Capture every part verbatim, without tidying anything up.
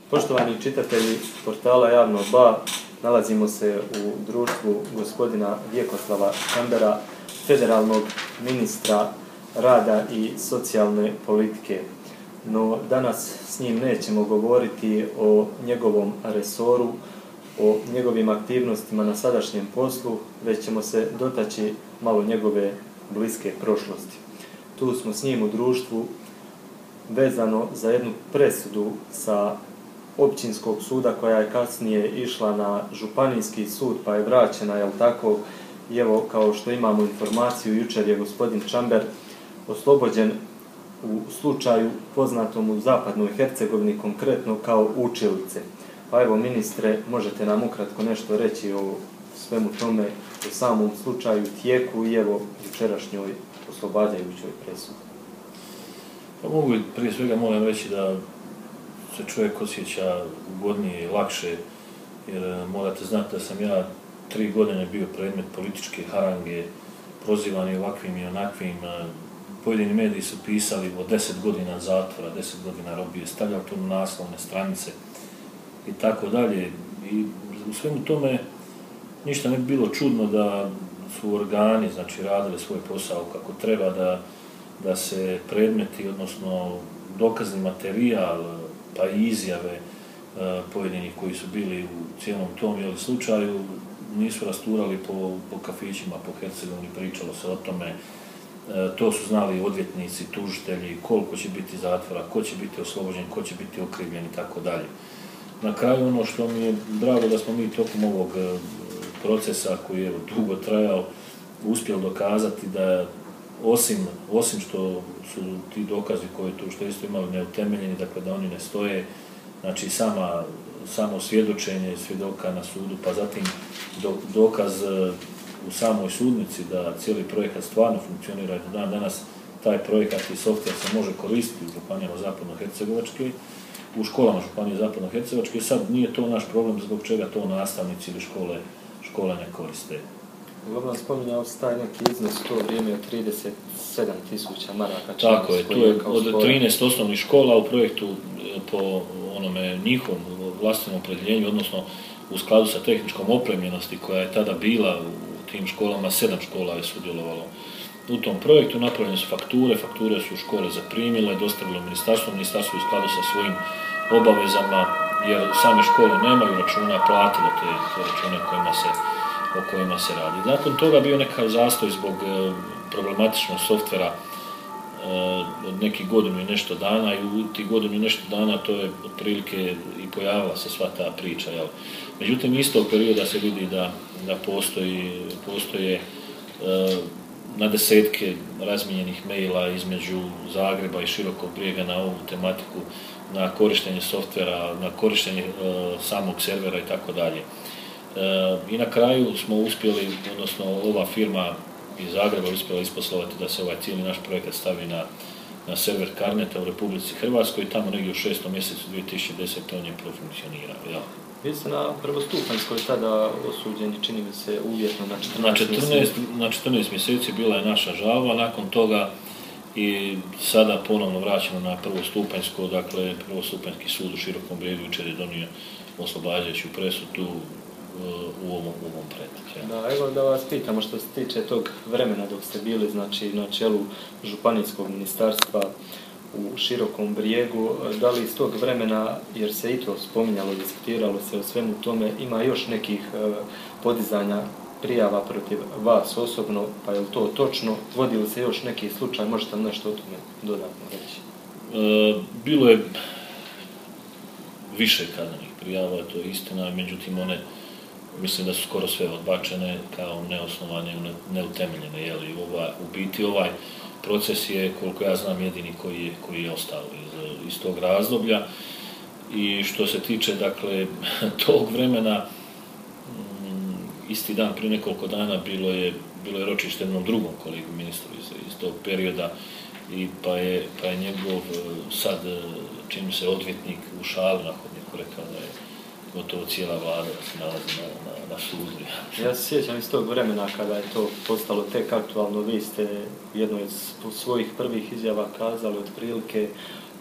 Poštovani čitatelji portala Javno ba, nalazimo se u društvu gospodina Vjekoslava Čambera, federalnog ministra rada i socijalne politike. No danas s njim nećemo govoriti o njegovom resoru, o njegovim aktivnostima na sadašnjem poslu, već ćemo se dotaći malo njegove bliske prošlosti. Tu smo s njim u društvu vezano za jednu presudu sa općinskog suda koja je kasnije išla na županijski sud pa je vraćena, jel tako? I evo, kao što imamo informaciju, jučer je gospodin Čamber oslobođen u slučaju poznatom u Zapadnoj Hercegovini, konkretno kao Učilice. Pa evo, ministre, možete nam ukratko nešto reći o svemu tome, o samom slučaju, tijeku i evo jučerašnjoj oslobađajućoj presudi. Pa mogu prije svega moram reći da se čovjek osjeća ugodnije i lakše, jer morate znati da sam ja tri godine bio predmet političke harange, prozivani ovakvim i onakvim. Pojedini mediji su pisali o deset godina zatvora, deset godina robije, stavljali to na naslovne stranice i tako dalje. I u svemu tome ništa ne bi bilo čudno da su organi, znači, radili svoj posao kako treba, da, da se predmeti, odnosno dokazni materijal, pa i izjave pojedinih koji su bili u cijelom tom jeli, slučaju, nisu rasturali po, po kafićima, po Hercegovini, pričalo se o tome. To su znali odvjetnici, tužitelji, koliko će biti zatvora, ko će biti oslobođen, ko će biti okrivljen i tako dalje. Na kraju ono što mi je drago da smo mi tokom ovog procesa koji je dugo trajao uspjeli dokazati da osim, osim što su ti dokazi koji tu što isto imali neutemeljeni, dakle da oni ne stoje, znači sama, samo svjedočenje svjedoka na sudu, pa zatim do, dokaz u samoj sudnici da cijeli projekat stvarno funkcionira i do dan danas taj projekat i softver se može koristiti u županijama Zapadno-Hercegovačke, u školama Županije Zapadno-Hercegovačke. Sad nije to naš problem zbog čega to nastavnici ili škole, škole ne koriste. Uglavnom spominjao se taj neki iznos u to vrijeme od trideset sedam tisuća maraka. Tako je, to je od trinaest osnovnih škola u projektu po onome njihovom vlastnom opredjeljenju, odnosno u skladu sa tehničkom opremljenosti koja je tada bila u tim školama, sedam škola je sudjelovalo u tom projektu. Napravljene su fakture, fakture su škole zaprimile, dostavilo ministarstvo, ministarstvo u skladu sa svojim obavezama, jer same škole nemaju računa, platile te, te račune kojima se, o kojima se radi. Nakon toga bio nekakav zastoj zbog e, problematičnog softvera od nekih godinu i nešto dana i u tih godinu i nešto dana to je otprilike i pojavila se sva ta priča. Jel? Međutim, istog perioda se vidi da, da postoji, postoje e, na desetke razmijenjenih maila između Zagreba i Širokog Brijega na ovu tematiku, na korištenje softvera, na korištenje e, samog servera i tako dalje. I na kraju smo uspjeli, odnosno ova firma iz Zagreba uspjela isposlovati da se ovaj cijeli naš projekat stavi na, na server Carneta u Republici Hrvatskoj i tamo negdje u šestom mjesecu dvije tisuće desete on je profunkcionirao. Ja. Vi ste na prvostupanjskoj tada osuđeni, čini mi se, uvjetno na četrnaest, na četrnaest, na četrnaest mjeseci bila je naša žalba, nakon toga i sada ponovno vraćamo na prvostupanjsko, dakle prvostupanjski sud u Širokom Brijegu jučer je donio oslobađajuću presudu u ovom, u ovom predmetu. Da, evo da vas pitamo što se tiče tog vremena dok ste bili, znači, na čelu županijskog ministarstva u Širokom Brijegu, da li iz tog vremena, jer se i to spominjalo, diskutiralo se o svemu tome, ima još nekih uh, podizanja prijava protiv vas osobno, pa je li to točno? Vodi li se još neki slučaj, možete li nešto o tome dodatno reći? E, bilo je više kaznenih prijava, to je istina, međutim one mislim da su skoro sve odbačene kao neosnovane, neutemeljene. Jeli, ova, u biti ovaj proces je, koliko ja znam, jedini koji je, koji je ostao iz, iz tog razdoblja. I što se tiče, dakle, tog vremena, m, isti dan, prije nekoliko dana, bilo je, bilo je ročište jednom drugom kolegu ministru iz, iz tog perioda i pa je, pa je njegov sad, čini se, odvjetnik u šalu na hodniku rekao da je gotovo cijela vlada da se nalazi na, na, na sudu. Ja se sjećam iz tog vremena kada je to postalo tek aktualno. Vi ste u jednoj od svojih prvih izjava kazali otprilike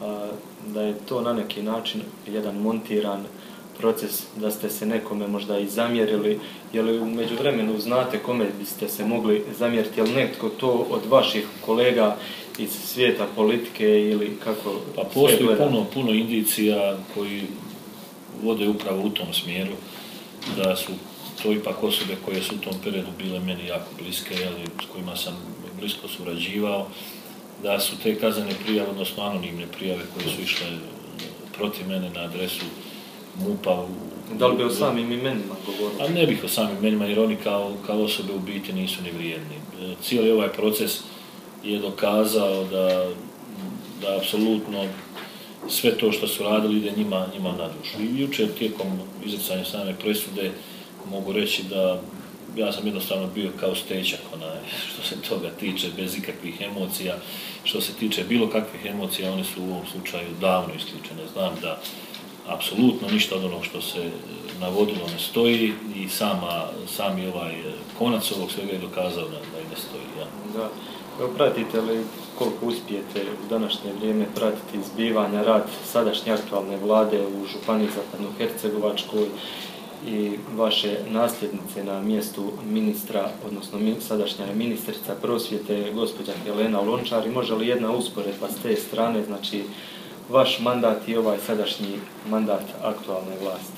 da je to na neki način jedan montiran proces, da ste se nekome možda i zamjerili, je li u međuvremenu znate kome biste se mogli zamjeriti, je li netko to od vaših kolega iz svijeta politike ili kako? Pa postoji puno, puno indicija koji vode upravo u tom smjeru, da su to ipak osobe koje su u tom periodu bile meni jako bliske, jeli, s kojima sam blisko surađivao, da su te kaznene prijave, odnosno anonimne prijave koje su išle protiv mene na adresu MUP-a. Da li bi o samim imenima govorili? A ne bih o samim imenima, jer oni kao, kao osobe u biti nisu ni vrijedni. Cijeli ovaj proces je dokazao da, da apsolutno sve to što su radili ide njima, njima na dušu. I jučer tijekom izricanja same presude mogu reći da ja sam jednostavno bio kao stečak, onaj, što se toga tiče, bez ikakvih emocija. Što se tiče bilo kakvih emocija, one su u ovom slučaju davno isključene. Znam da apsolutno ništa od onog što se navodilo ne stoji i sama, sami ovaj konac ovog svega je dokazao da, da i ne stoji. Ja. Da. Evo, pratite li koliko uspijete u današnje vrijeme pratiti zbivanja, rad sadašnje aktualne vlade u Županiji Zapadnohercegovačkoj i vaše nasljednice na mjestu ministra, odnosno sadašnja ministrica prosvjete, gospođa Helena Lončar, i može li jedna usporedba s te strane, znači vaš mandat i ovaj sadašnji mandat aktualne vlasti?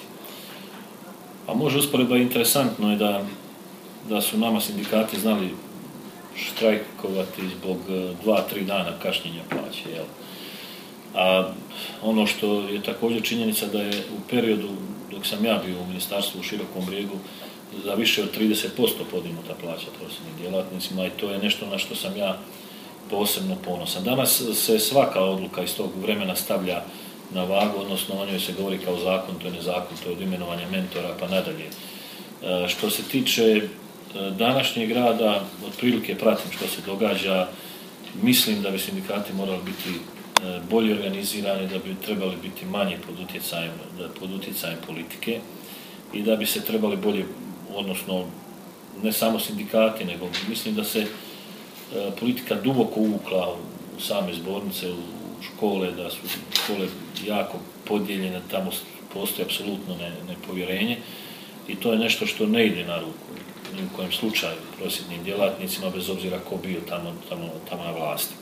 A može usporedba, interesantno je da, da su nama sindikati znali štrajkovati zbog dva, tri dana kašnjenja plaće. Jel? A ono što je također činjenica da je u periodu dok sam ja bio u ministarstvu u Širokom Brijegu za više od trideset posto podignuta plaća prosvjetnim djelatnicima i to je nešto na što sam ja posebno ponosan. Danas se svaka odluka iz tog vremena stavlja na vagu, odnosno o njoj se govori kao zakon, to je nezakon, to je od imenovanja mentora pa nadalje. E, što se tiče današnjeg rada, otprilike pratim što se događa, mislim da bi sindikati morali biti bolje organizirani, da bi trebali biti manje pod utjecajem, pod utjecajem politike i da bi se trebali bolje, odnosno ne samo sindikati, nego mislim da se politika duboko uvukla u same zbornice, u škole, da su škole jako podijeljene, tamo postoji apsolutno nepovjerenje i to je nešto što ne ide na ruku ni u kojem slučaju prosvjetnim djelatnicima, bez obzira ko bio tamo, tamo, tamo na vlasti.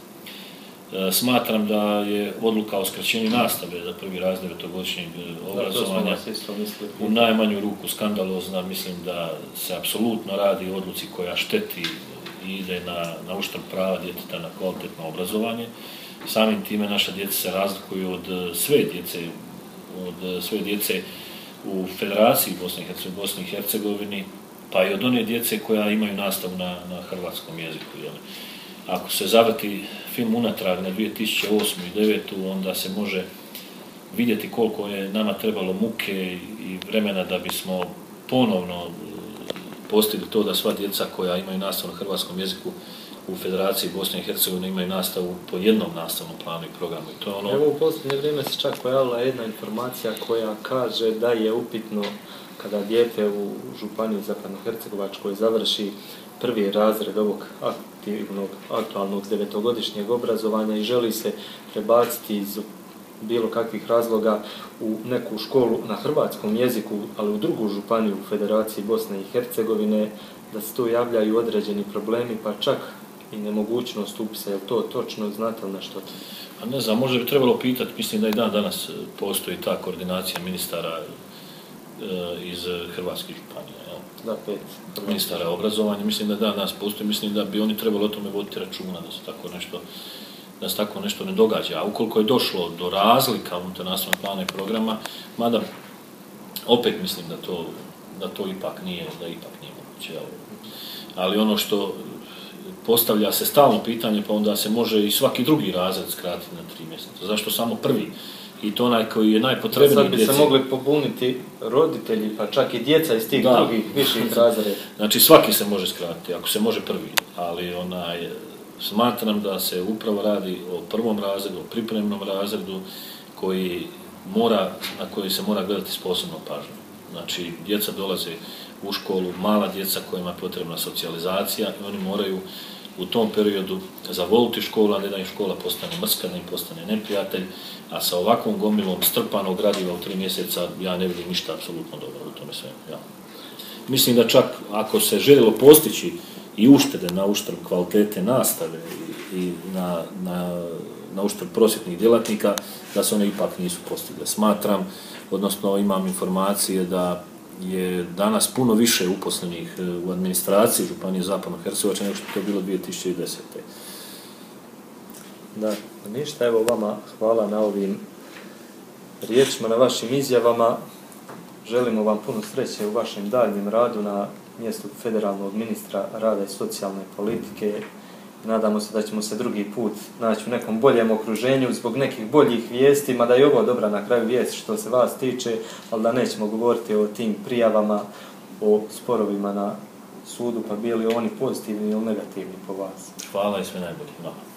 E, smatram da je odluka o skraćenju nastave za prvi razred devetogodišnjeg obrazovanja u najmanju ruku skandalozna. Mislim da se apsolutno radi o odluci koja šteti i ide na, na uštrb prava djeteta na kvalitetno obrazovanje. Samim time naša djeca se razlikuju od sve djece, od sve djece u Federaciji Bosne i Hercegovine, pa i od one djece koja imaju nastavu na, na hrvatskom jeziku. Jel? Ako se zavrti film unatrag na dvije tisuće osmu i dvije tisuće devetu. onda se može vidjeti koliko je nama trebalo muke i vremena da bismo ponovno postigli to da sva djeca koja imaju nastavu na hrvatskom jeziku u Federaciji Bosne i Hercegovine imaju nastavu po jednom nastavnom planu i programu. I to je ono... Evo, u posljednje vrijeme se čak pojavila jedna informacija koja kaže da je upitno kada dijete u Županiji Zapadnohercegovačkoj završi prvi razred ovog aktivnog, aktualnog devetogodišnjeg obrazovanja i želi se prebaciti iz bilo kakvih razloga u neku školu na hrvatskom jeziku, ali u drugu županiju u Federaciji Bosne i Hercegovine, da se tu javljaju određeni problemi, pa čak i nemogućnost upisa. Je li to točno? Znate li nešto? A ne znam, možda bi trebalo pitati, mislim da i dan danas postoji ta koordinacija ministara iz hrvatskih županija. Da, pet. Ministara obrazovanja, mislim da dan danas postoji, mislim da bi oni trebali o tome voditi računa, da se tako nešto, da se tako nešto ne događa. A ukoliko je došlo do razlika unutar nastavnog plana i programa, mada opet mislim da to, da to ipak nije, da ipak nije moguće. Ali ono što postavlja se stalno pitanje, pa onda se može i svaki drugi razred skratiti na tri mjeseca. Zašto samo prvi? I to onaj koji je najpotrebniji djeci. Sad bi djeci. se mogli pobuniti roditelji, pa čak i djeca iz tih da. drugih viših razreda. Znači svaki se može skratiti, ako se može prvi, ali onaj, smatram da se upravo radi o prvom razredu, o pripremnom razredu koji mora, na koji se mora gledati s posebnom pažnjom. Znači djeca dolaze u školu, mala djeca kojima je potrebna socijalizacija i oni moraju u tom periodu zavoliti škola, ne da im škola postane mrska, da im postane neprijatelj, a sa ovakvom gomilom strpanog gradiva u tri mjeseca ja ne vidim ništa apsolutno dobro u tome svemu. Ja. Mislim da čak ako se željelo postići i uštede na uštrb kvalitete nastave i, i na, na, na uštrb prosvjetnih djelatnika, da se one ipak nisu postigle. Smatram, odnosno imam informacije da je danas puno više uposlenih u administraciji Županije Zapadno-Hercegovačke nego što je to bilo dvije tisuće desete. Da, ništa, evo vama hvala na ovim riječima, na vašim izjavama. Želimo vam puno sreće u vašem daljnjem radu na mjestu federalnog ministra rada i socijalne politike. Nadamo se da ćemo se drugi put naći u nekom boljem okruženju zbog nekih boljih vijesti, mada je ovo dobra na kraju vijest što se vas tiče, ali da nećemo govoriti o tim prijavama, o sporovima na sudu, pa bili oni pozitivni ili negativni po vas. Hvala i sve najbolje.